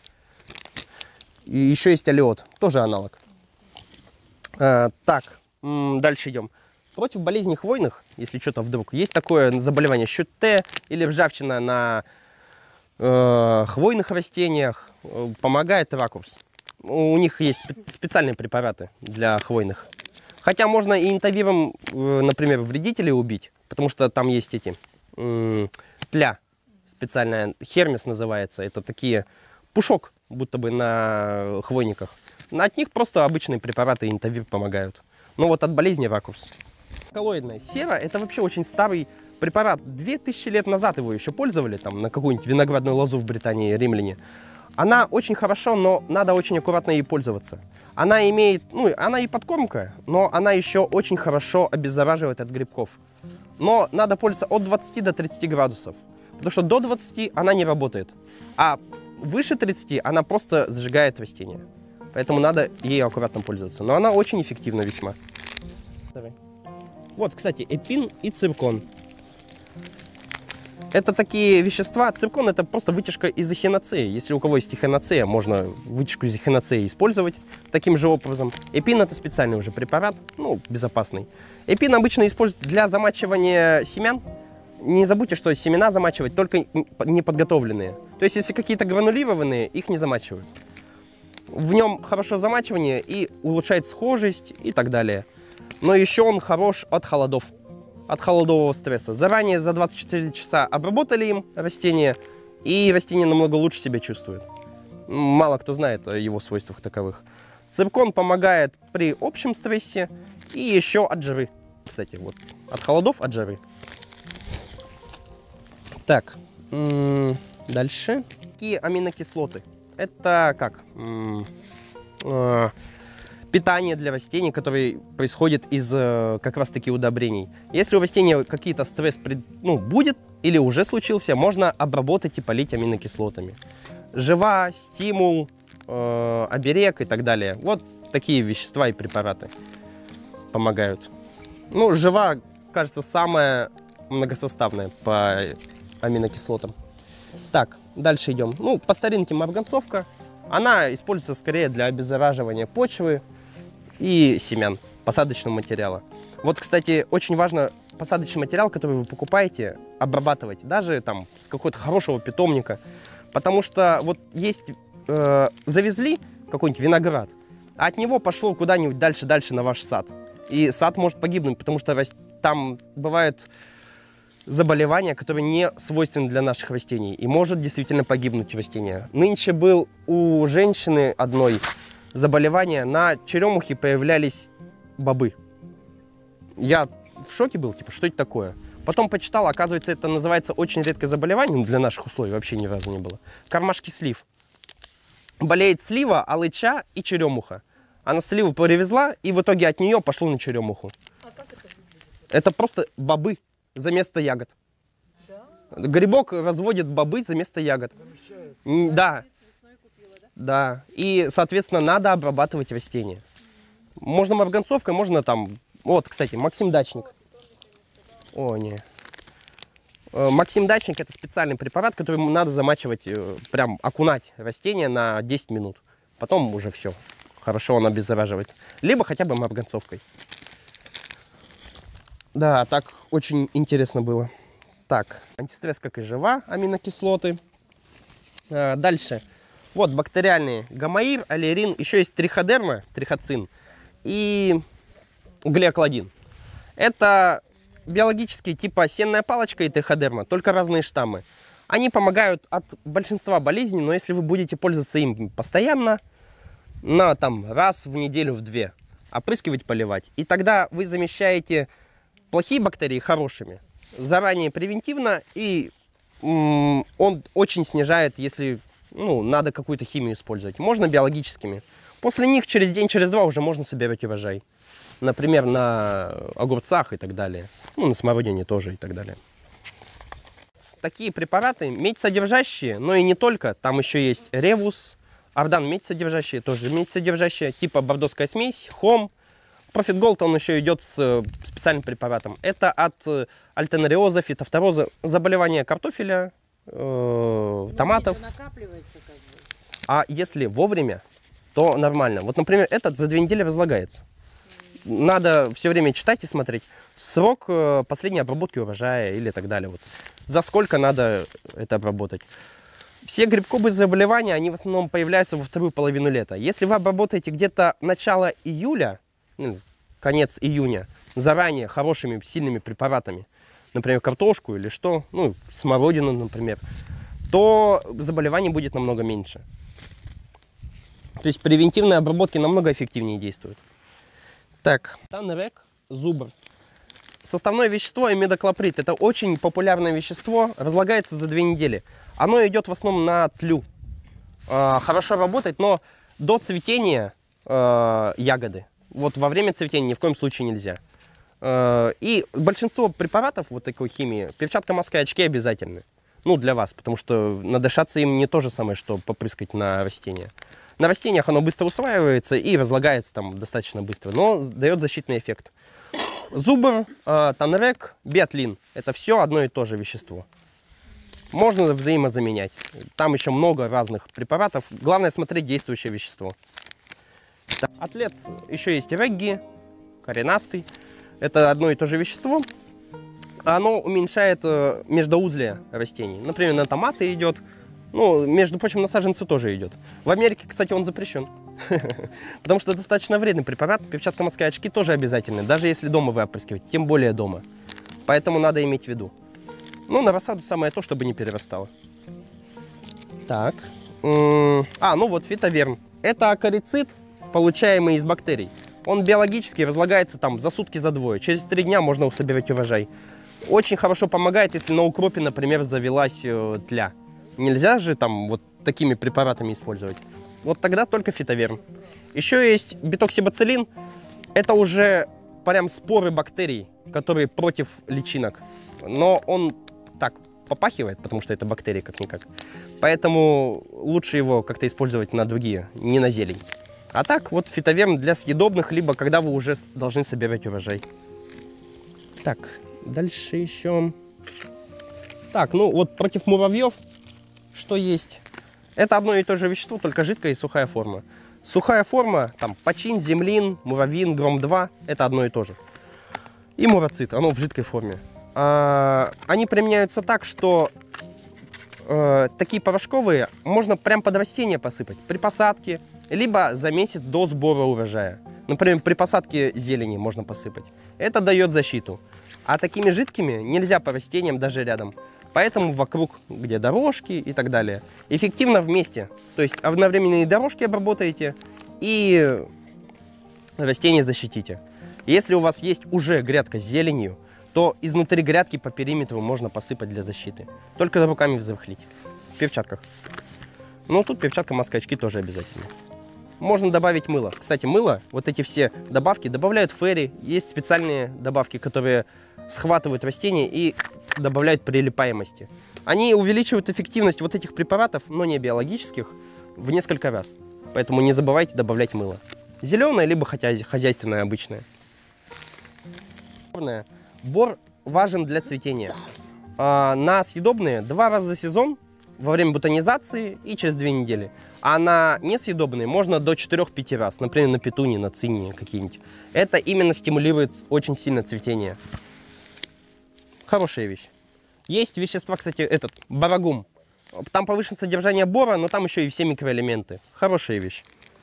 И еще есть алиот, тоже аналог. Так, дальше идем. Против болезней хвойных, если что-то вдруг, есть такое заболевание щут-Т или ржавчина на хвойных растениях, помогает ракурс. У них есть специальные препараты для хвойных. Хотя можно и интавиром, например, вредителей убить, потому что там есть эти тля специальная, хермес называется. Это такие пушок, будто бы на хвойниках. От них просто обычные препараты интавир помогают. Но вот от болезни ракурс. Коллоидная сера — это вообще очень старый препарат. 2000 лет назад его еще пользовали там, на какую-нибудь виноградную лозу в Британии и римляне. Она очень хорошо, но надо очень аккуратно ей пользоваться. Она имеет, ну, она и подкормка, но она еще очень хорошо обеззараживает от грибков. Но надо пользоваться от 20 до 30 градусов. Потому что до 20 она не работает. А выше 30 она просто сжигает растения. Поэтому надо ей аккуратно пользоваться. Но она очень эффективна весьма. Давай. Вот, кстати, эпин и циркон. Это такие вещества. Циркон — это просто вытяжка из эхиноцеи. Если у кого есть эхиноцея, можно вытяжку из эхиноцеи использовать таким же образом. Эпин — это специальный уже препарат, ну, безопасный. Эпин обычно используют для замачивания семян. Не забудьте, что семена замачивать только неподготовленные. То есть, если какие-то гранулированные, их не замачивают. В нем хорошо замачивание и улучшает схожесть и так далее. Но еще он хорош от холодов, от холодового стресса. Заранее за 24 часа обработали им растение, и растение намного лучше себя чувствует. Мало кто знает о его свойствах таковых. Циркон помогает при общем стрессе и еще от жары. Кстати, вот от холодов, от жары. Так, дальше. Какие аминокислоты? Это как? Питание для растений, которое происходит из как раз таки удобрений. Если у растения какие-то стресс будет или уже случился, можно обработать и полить аминокислотами. Жива, стимул, оберег и так далее. Вот такие вещества и препараты помогают. Ну, жива, кажется, самая многосоставная по аминокислотам. Так, дальше идем. Ну, по старинке марганцовка. Она используется скорее для обеззараживания почвы и семян, посадочного материала. Вот, кстати, очень важно посадочный материал, который вы покупаете, обрабатывать, даже там с какого-то хорошего питомника. Потому что вот есть, завезли какой-нибудь виноград, а от него пошло куда-нибудь дальше на ваш сад. И сад может погибнуть, потому что там бывают заболевания, которые не свойственны для наших растений. И может действительно погибнуть растение. Нынче был у женщины одной заболевание, на черемухе появлялись бобы. Я в шоке был, типа, что это такое? Потом почитал, оказывается, это называется очень редкое заболевание, для наших условий вообще ни разу не было. Кармашки слив. Болеет слива, алыча и черемуха. Она сливу привезла, и в итоге от нее пошло на черемуху. А как это выглядит? Это просто бобы за место ягод. Да? Грибок разводит бобы за место ягод. Да. Да. И, соответственно, надо обрабатывать растения. Можно марганцовкой, можно там... Вот, кстати, Максим Дачник. О, не. Максим Дачник — это специальный препарат, который надо замачивать, прям окунать растение на 10 минут. Потом уже все. Хорошо он обеззараживает. Либо хотя бы марганцовкой. Да, так очень интересно было. Так, антистресс, как и жива, аминокислоты. Дальше. Вот бактериальные гомоир, аллерин. Еще есть триходерма, трихоцин и глиокладин. Это биологические типа сенная палочка и триходерма, только разные штаммы. Они помогают от большинства болезней, но если вы будете пользоваться им постоянно, на там раз в неделю, в 2, опрыскивать, поливать, и тогда вы замещаете плохие бактерии хорошими заранее превентивно, и он очень снижает, если надо какую-то химию использовать. Можно биологическими. После них через день, через 2 уже можно собирать урожай. Например, на огурцах и так далее. На смородине тоже и так далее. Такие препараты медь-содержащие, но и не только. Там еще есть ревус, ардан медь-содержащие, тоже медь-содержащие, типа бордоская смесь, хом. Profit Gold, он еще идет с специальным препаратом. Это от альтенариоза, фитофтороза, заболевания картофеля, томатов. А если вовремя, то нормально. Вот, например, этот за 2 недели разлагается. Надо все время читать и смотреть срок последней обработки урожая или так далее. Вот. За сколько надо это обработать. Все грибковые заболевания, они в основном появляются во вторую половину лета. Если вы обработаете где-то начало июля, конец июня, заранее хорошими сильными препаратами, например, картошку или что, смородину, например, то заболеваний будет намного меньше. То есть превентивные обработки намного эффективнее действуют. Так, танрек, зубр. Составное вещество имидоклоприд. Это очень популярное вещество, разлагается за 2 недели. Оно идет в основном на тлю. Хорошо работает, но до цветения ягоды. Вот во время цветения ни в коем случае нельзя. И большинство препаратов вот такой химии, перчатка, маска и очки обязательны. Для вас, потому что надышаться им не то же самое, что попрыскать на растения. На растениях оно быстро усваивается и разлагается там достаточно быстро, но дает защитный эффект. Зубр, танрек, биотлин – это все одно и то же вещество. Можно взаимозаменять. Там еще много разных препаратов. Главное смотреть действующее вещество. Атлет еще есть регги, коренастый. Это одно и то же вещество. Оно уменьшает междоузлие растений. Например, на томаты идет. Между прочим, на саженцы тоже идет. В Америке, кстати, он запрещен. Потому что достаточно вредный препарат. Перчатка, маска и очки тоже обязательны. Даже если дома вы опрыскиваете, тем более дома. Поэтому надо иметь в виду. На рассаду самое то, чтобы не перерастало. Так. Вот фитоверм. Это акарицид, получаемый из бактерий. Он биологически разлагается там за сутки, за 2. Через 3 дня можно собирать урожай. Очень хорошо помогает, если на укропе, например, завелась тля. Нельзя же там вот такими препаратами использовать. Вот тогда только фитоверм. Еще есть бетоксибациллин. Это уже прям споры бактерий, которые против личинок. Но он так попахивает, потому что это бактерии как-никак. Поэтому лучше его как-то использовать на другие, не на зелень. А так вот фитоверм для съедобных, либо когда вы уже должны собирать урожай. Так, дальше еще. Так, вот против муравьев что есть? Это одно и то же вещество, только жидкая и сухая форма. Сухая форма, там, почин, землин, муравьин, гром-2, это одно и то же. И мурацит, оно в жидкой форме. Они применяются так, что такие порошковые можно прям под растение посыпать при посадке, либо за месяц до сбора урожая. Например, при посадке зелени можно посыпать. Это дает защиту. А такими жидкими нельзя по растениям даже рядом. Поэтому вокруг, где дорожки и так далее, эффективно вместе. То есть одновременно и дорожки обработаете, и растения защитите. Если у вас есть уже грядка с зеленью, то изнутри грядки по периметру можно посыпать для защиты. Только руками взрыхлить. В перчатках. Тут перчатка, маска, очки тоже обязательно. Можно добавить мыло. Кстати, мыло, вот эти все добавки добавляют ферри. Есть специальные добавки, которые схватывают растения и добавляют прилипаемости. Они увеличивают эффективность вот этих препаратов, но не биологических, в несколько раз. Поэтому не забывайте добавлять мыло. Зеленое, либо хозяйственное обычное. Бор важен для цветения. На съедобные 2 раза за сезон, во время бутонизации и через 2 недели. А на несъедобные можно до 4-5 раз. Например, на петунии, на цинии какие-нибудь. Это именно стимулирует очень сильно цветение. Хорошая вещь. Есть вещества, кстати, этот, барагум. Там повышенное содержание бора, но там еще и все микроэлементы. Хорошая вещь.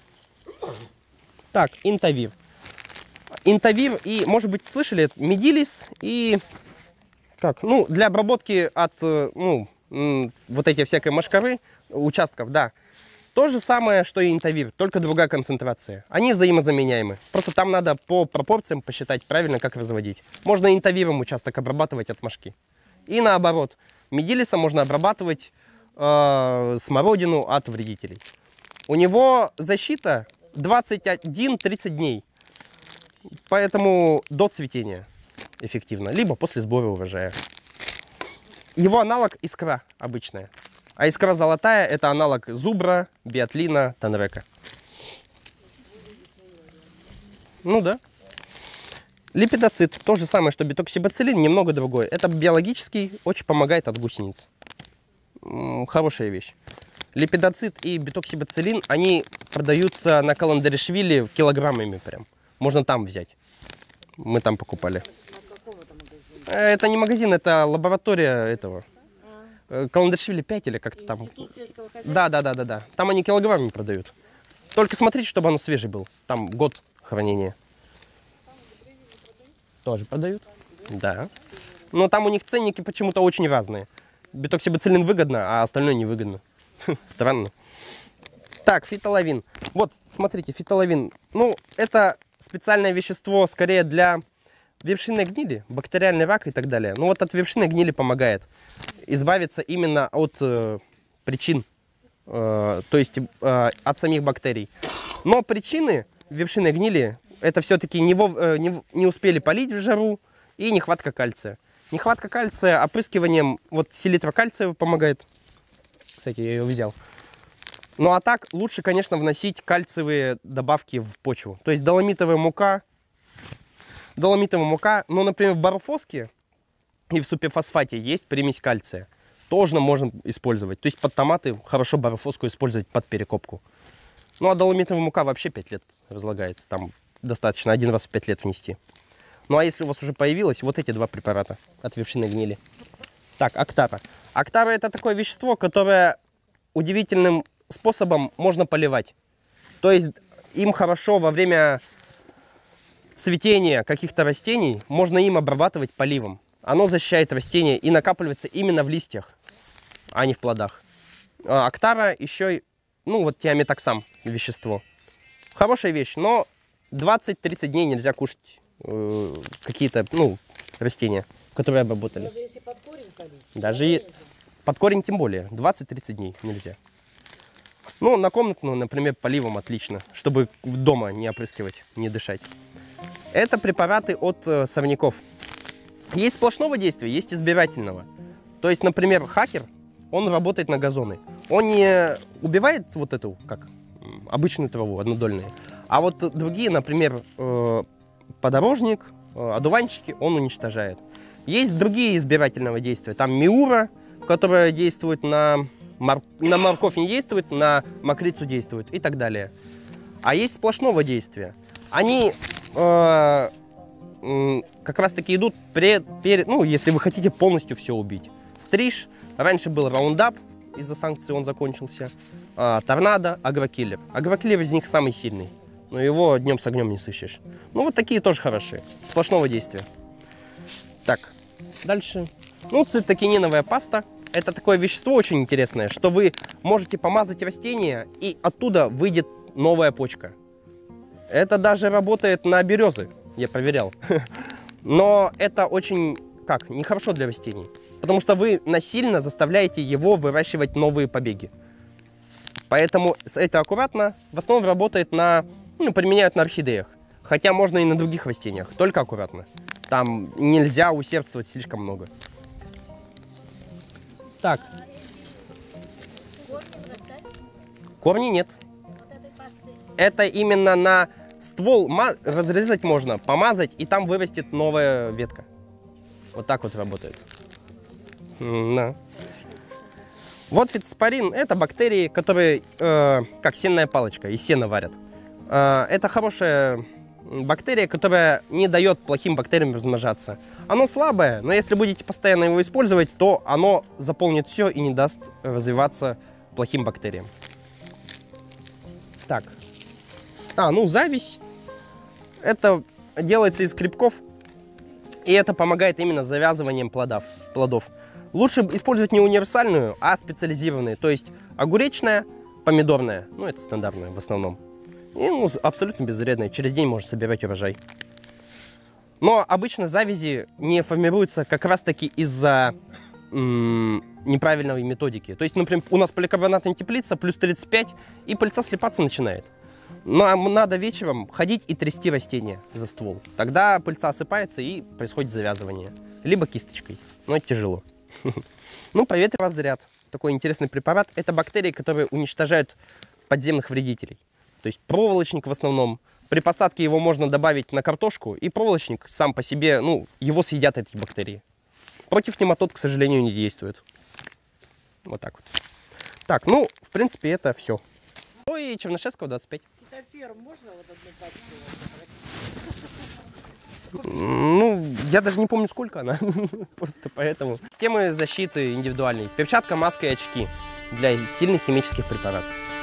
Так, интавир. Интавир и, может быть, слышали, медилис и... Как? Ну, для обработки от, ну, вот эти всякой мошкары, участков, да. То же самое, что и интавир, только другая концентрация. Они взаимозаменяемы. Просто там надо по пропорциям посчитать правильно, как разводить. Можно интавиром участок обрабатывать от мошки. И наоборот, медилисом можно обрабатывать смородину от вредителей. У него защита 21-30 дней. Поэтому до цветения эффективно. Либо после сбора урожая. Его аналог искра обычная. А искра золотая — это аналог зубра, биотлина, танрека. Ну да. Липидоцит. То же самое, что бетоксибациллин, немного другой. Это биологический, очень помогает от гусениц. Хорошая вещь. Липидоцит и бетоксибациллин, они продаются на Каландаришвили килограммами прям. Можно там взять. Мы там покупали. Это не магазин, это лаборатория этого. Каландаришвили 5 или как-то там. Да. Там они килограммами продают. Только смотрите, чтобы оно свежий был. Там год хранения. Тоже продают? Да. Но там у них ценники почему-то очень разные. Бетоксибациллин выгодно, а остальное невыгодно. Странно. Так, фитолавин. Вот, смотрите, фитолавин. Ну, это специальное вещество скорее для вершинной гнили, бактериальный рак и так далее. Ну, вот от вершинной гнили помогает избавиться именно от причин, то есть от самих бактерий. Но причины вершинной гнили — это все-таки не успели полить в жару и нехватка кальция. Нехватка кальция опрыскиванием, вот селитра кальция помогает. Кстати, я ее взял. Ну а так лучше, конечно, вносить кальциевые добавки в почву. То есть доломитовая мука. Ну, например, в барофоске и в суперфосфате есть примесь кальция. Тоже можно использовать. То есть под томаты хорошо барофоску использовать под перекопку. Ну а доломитовая мука вообще 5 лет разлагается. Там достаточно 1 раз в 5 лет внести. Ну а если у вас уже появилось, вот эти 2 препарата от вершины гнили. Так, Актара. Актара — это такое вещество, которое удивительным способом можно поливать. То есть им хорошо во время цветения каких-то растений, можно им обрабатывать поливом. Оно защищает растения и накапливается именно в листьях, а не в плодах. Актара еще, ну вот тиаметоксам вещество. Хорошая вещь, но 20-30 дней нельзя кушать какие-то, ну, растения, которые обработали. Даже если под корень полить? Даже под корень тем более. 20-30 дней нельзя. Ну, на комнатную, например, поливом отлично, чтобы дома не опрыскивать, не дышать. Это препараты от сорняков. Есть сплошного действия, есть избирательного. То есть, например, хакер, он работает на газоны. Он не убивает вот эту, как обычную траву, однодольные. А вот другие, например, подорожник, одуванчики, он уничтожает. Есть другие избирательного действия. Там миура, которая действует на морковь, не действует, на мокрицу действует и так далее. А есть сплошного действия. Они как раз-таки идут ну, если вы хотите полностью все убить. Стриж. Раньше был раундап, из-за санкций он закончился. Торнадо, агрокиллер. Агрокиллер из них самый сильный. Но его днем с огнем не сыщешь. Ну, вот такие тоже хорошие. Сплошного действия. Так, дальше. Ну, цитокининовая паста. Это такое вещество очень интересное, что вы можете помазать растение, и оттуда выйдет новая почка. Это даже работает на березы, я проверял. Но это очень, нехорошо для растений. Потому что вы насильно заставляете его выращивать новые побеги. Поэтому это аккуратно. В основном работает применяют на орхидеях. Хотя можно и на других растениях, только аккуратно. Там нельзя усердствовать слишком много. Так. Корни нет. Это именно на ствол разрезать можно, помазать, и там вырастет новая ветка. Вот так вот работает. Да. Вот фитоспорин — это бактерии, которые как сенная палочка, из сена варят. Это хорошая бактерия, которая не дает плохим бактериям размножаться. Оно слабое, но если будете постоянно его использовать, то оно заполнит все и не даст развиваться плохим бактериям. Так. Ну зависть. Это делается из грибков, и это помогает именно завязыванием плодов. Лучше использовать не универсальную, а специализированную, то есть огуречная, помидорная, ну это стандартная в основном. И абсолютно безвредная, через день можно собирать урожай. Но обычно завязи не формируются как раз таки из-за неправильной методики. То есть, например, у нас поликарбонатная теплица, плюс 35, и пыльца слипаться начинает. Но надо вечером ходить и трясти растение за ствол. Тогда пыльца осыпается и происходит завязывание. Либо кисточкой, но это тяжело. Ну, проветривать заряд. Такой интересный препарат. Это бактерии, которые уничтожают подземных вредителей. То есть проволочник в основном. При посадке его можно добавить на картошку, и проволочник сам по себе, его съедят эти бактерии. Против нематод, к сожалению, не действует. Вот так вот. Так, в принципе, это все. И Чернышевского 25. Фитоферм можно вот одну пачку? Я даже не помню, сколько она. Просто поэтому. Системы защиты индивидуальной. Перчатка, маска и очки для сильных химических препаратов.